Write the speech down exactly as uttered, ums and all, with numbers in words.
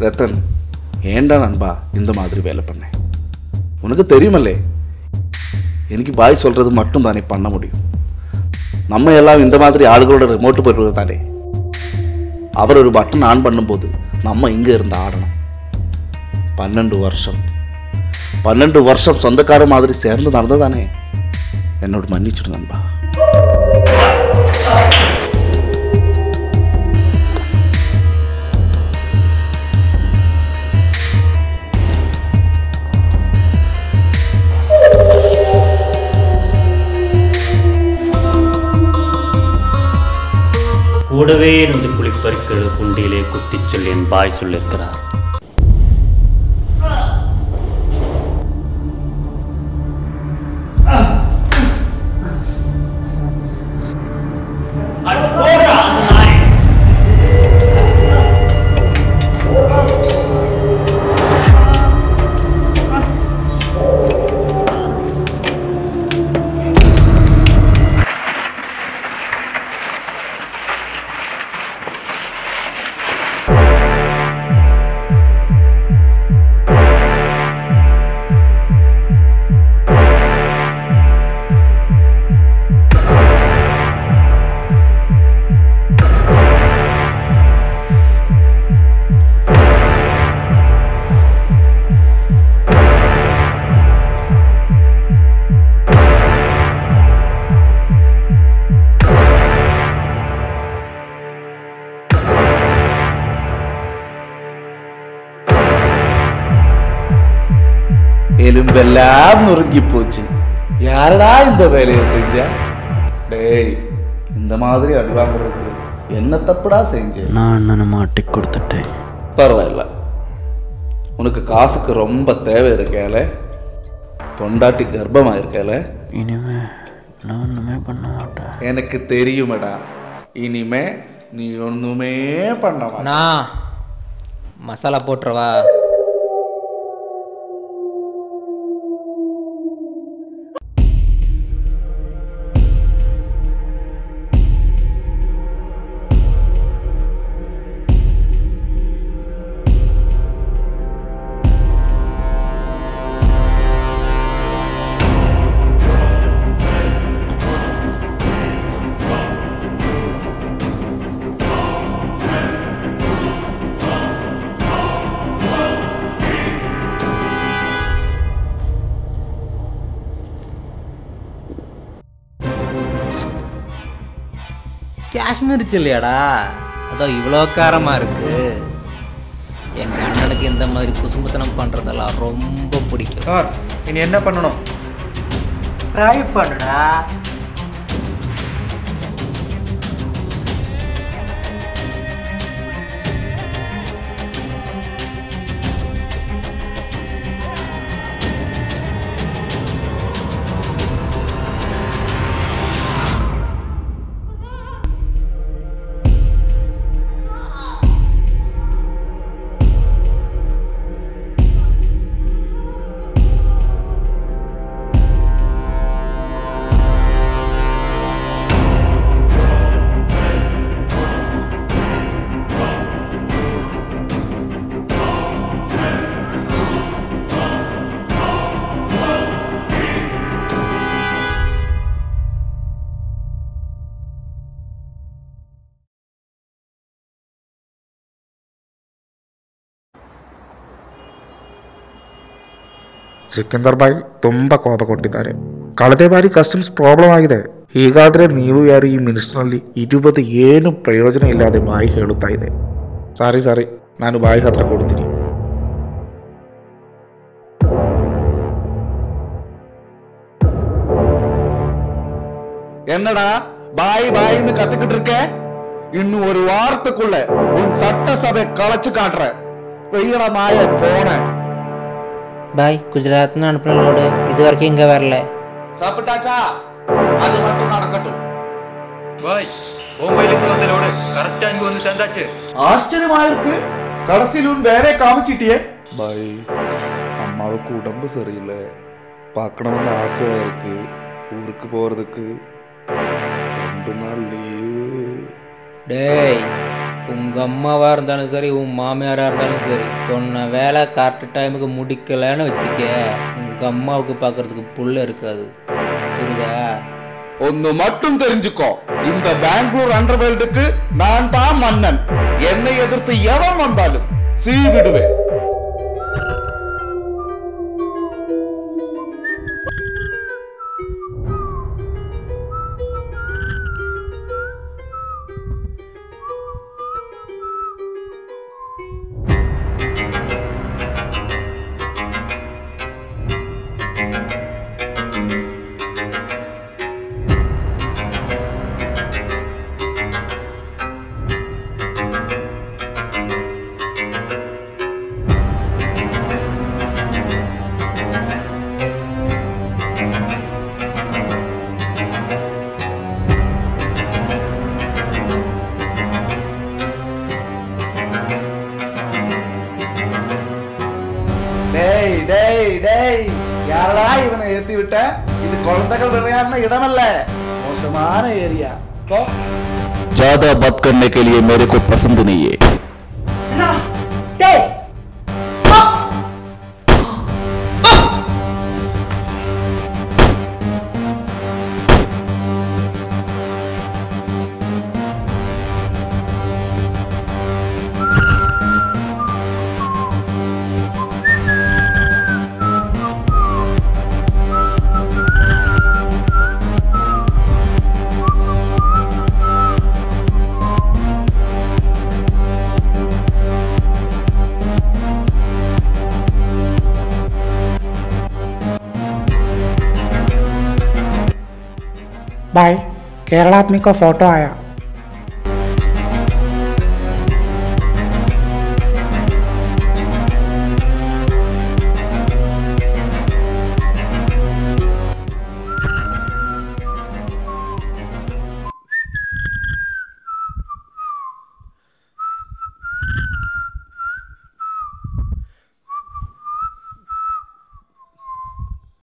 ரத்தன், ஏண்டா நண்பா இந்த மாதிரி வேலை பண்ணேன்? உனக்கு தெரியுமல்லே, எனக்கு பாய் சொல்கிறது மட்டும் தானே பண்ண முடியும். நம்ம எல்லாம் இந்த மாதிரி ஆளுகளோட ரிமோட்டு போயிடுறது தானே. அவர் ஒரு பட்டன் ஆன் பண்ணும்போது நம்ம இங்கே இருந்து ஆடணும். பன்னெண்டு வருஷம் பன்னெண்டு வருஷம் சொந்தக்கார மாதிரி சேர்ந்து நடந்ததானே. என்னோட மன்னிச்சிடு நண்பா. கூடவே இருந்து குளிப்பறிக்கிற குண்டியிலே குத்தி சொல்லி என் பாய் சொல்லியிருக்கிறார். எலும்பெல்லாம் நொறுங்கி போச்சு. யாரடா இந்த வேலையை செஞ்ச? டேய், இந்த மாதிரி அடி வாங்குறதுக்கு என்ன தப்புடா செஞ்ச? நான் அண்ணனை மாட்டி கொடுத்துட்டேன். பரவாயில்ல, உனக்கு காசுக்கு ரொம்ப தேவை இருக்கேல, பொண்டாட்டி கர்ப்பமாக இருக்கேல. இனிமே நான் ஒன்றுமே பண்ண மாட்டேன். எனக்கு தெரியுமேடா, இனிமே நீ ஒன்றுமே பண்ண மாட்டேன். மசாலா போட்டுருவா. காஷ்மீர் சில்லியாடா, அதான் இவ்வளோ காரமாக இருக்கு. எங்கள் அண்ணனுக்கு இந்த மாதிரி குசும்பத்தனம் பண்ணுறதெல்லாம் ரொம்ப பிடிக்கும். சார், இனி என்ன பண்ணணும்? ஃப்ரை பண்ணுடா. ಸಿಕಂದರ್ ಬಾಯಿ ತುಂಬ ಕೋಪ ಕೊಟ್ಟಿದ್ದಾರೆ. ಕಳೆದ ಬಾರಿ ಕಸ್ಟಮ್ಸ್ ಪ್ರಾಬ್ಲಮ್ ಆಗಿದೆ. ಹೀಗಾದರೆ ನೀವು ಯಾರು ಈ ಮಿನಿಸ್ಟ್ರಲ್ಲಿ ಇರುವುದು ಏನು ಪ್ರಯೋಜನ ಇಲ್ಲದೆ ಬಾಯಿ ಹೇಳುತ್ತಾ ಇದೆ. ಸಾರಿ ಸಾರಿ ನಾನು ಬಾಯಿ ಹತ್ರ ಕೊಡ್ತೀನಿ. என்னடா பாய் பாய்னு கத்துக்கிட்டு இருக்க? இன்னும் ஒரு வாரத்துக்குள்ள உன் சட்டசபை கலைச்சு காட்டுற. வெயில மாய போன பாய் குஜராத்னு அனுப்பினோடு இது வரைக்கும் இங்கே வரல. சாப்பிட்டாச்சா? அது மட்டும் நடக்கட்டும். பாய் மும்பையிலிருந்து வந்த லோடு கரெக்டா இங்க வந்து சேர்ந்தாச்சு. ஆச்சரியமா இருக்கு. கடைசியில் உன் வேற காமிச்சிட்டியே. பாய், அம்மாவுக்கு உடம்பு சரியில்லை, பார்க்கணும்னு ஆசையா இருக்கு. ஊருக்கு போறதுக்கு ரெண்டு நாள் லீவு. டேய், உங்கள் அம்மாவாக இருந்தாலும் சரி உன் மாமியாராக இருந்தாலும் சரி சொன்ன வேலை கரெக்ட் டைமுக்கு முடிக்கலைன்னு வச்சுக்க உங்கள் அம்மாவுக்கு பார்க்கறதுக்கு புள்ள இருக்காது. புரியுதா? ஒன்னு மட்டும் தெரிஞ்சுக்கோ, இந்த பெங்களூர் அண்டர்வேல்டுக்கு நான் தான் மன்னன். என்னை எதிர்த்து எவன் வந்தாலும் சீ விடுவேன். டேய் டேய் டேய், யாரடா இவனை ஏத்தி விட்ட? இது குழந்தைகள் விளையாடுன இடமல்ல, மோசமான ஏரியா. ज्यादा बात करने के लिए मेरे को पसंद नहीं है. भाई केरला आदमी का फोटो आया.